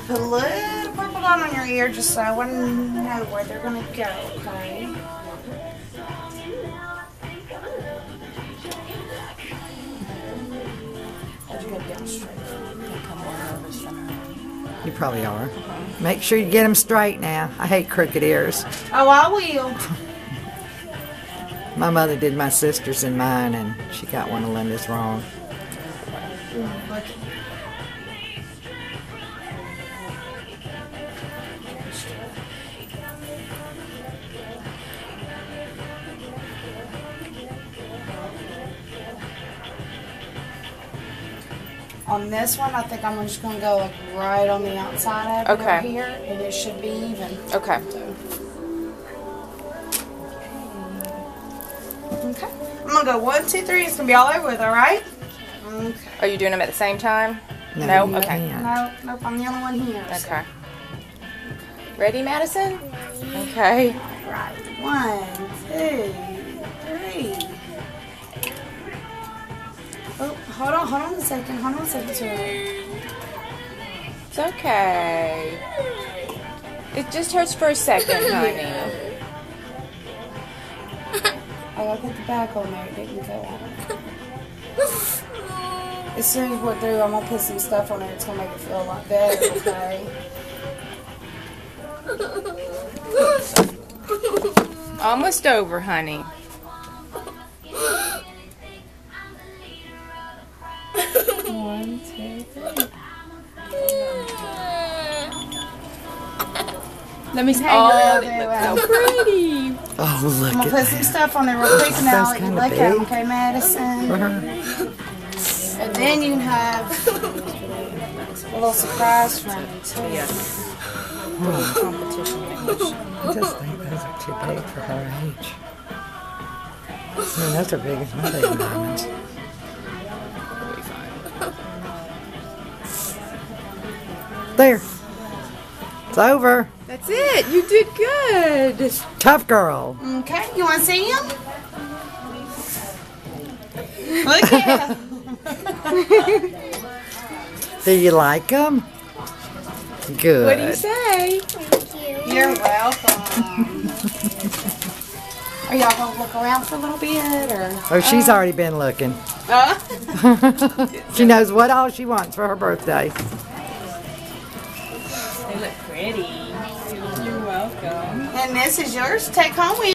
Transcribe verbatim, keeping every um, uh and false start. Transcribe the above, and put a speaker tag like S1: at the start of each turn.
S1: put a little purple dot on your ear just so I want to know where they're going to go, okay? How'd you go down straight?
S2: You probably are. Make sure you get them straight now. I hate crooked ears.
S1: Oh, I will.
S2: My mother did my sister's and mine, and she got one of Linda's wrong.
S1: On this one, I think I'm just going to go like right on the outside of it
S3: Okay.
S1: over here, and it should be even.
S3: Okay.
S1: Okay. I'm going to go one, two, three. It's going to be all over with, all right? Okay.
S3: Are you doing them at the same time?
S2: No,
S3: No?
S2: you
S3: Okay.
S2: can't.
S1: No, nope, I'm the only one here. so-
S3: Okay. Ready, Madison? Okay.
S1: All right. One, two, three. Oh, hold on, hold on a second. Hold on a second, sweetheart.
S3: It's okay. It just hurts for a second, honey.
S1: I gotta put the back on there. It didn't go on. As soon as we're through, I'm gonna put some stuff on there. It's gonna make it feel a lot better, okay?
S3: Almost over, honey.
S1: One, two, three.
S3: Let me see.
S1: Hang
S3: Oh,
S1: on,
S3: it
S1: there,
S3: looks
S1: well.
S3: so pretty.
S2: Oh, look
S1: I'm
S2: at
S1: gonna put some
S2: that.
S1: stuff on there real quick, and then I'll let you
S2: kinda
S1: look at them,
S2: big.
S1: okay, Madison?
S2: Uh-huh.
S1: And then you can have a little surprise for me too. Competition.
S2: I just think those are too big for her age. I mean, those are big as my baby diamonds. There. It's over.
S3: That's it. You did good.
S2: Tough girl.
S1: Okay, you want to see him? Look at him.
S2: Do you like them? Good.
S3: What do you say?
S1: You're welcome. Are y'all gonna look around for a little bit, or?
S2: Oh, she's already been looking.
S1: Uh?
S2: She knows what all she wants for her birthday.
S3: They look pretty. You're welcome.
S1: And this is yours. Take home with you.